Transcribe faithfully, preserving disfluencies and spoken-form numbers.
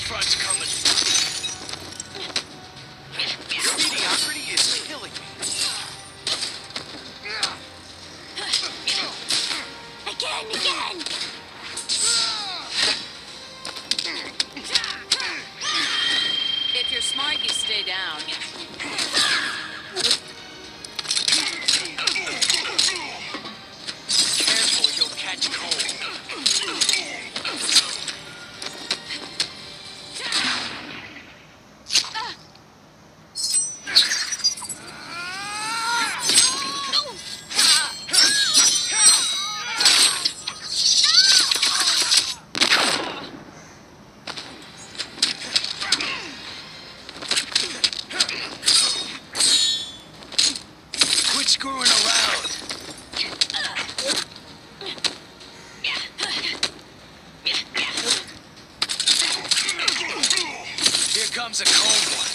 front's coming. Your mediocrity is killing me. Again, again! If you're smart, you stay down. Careful, you'll catch cold. Quit screwing around. Here comes a cold one.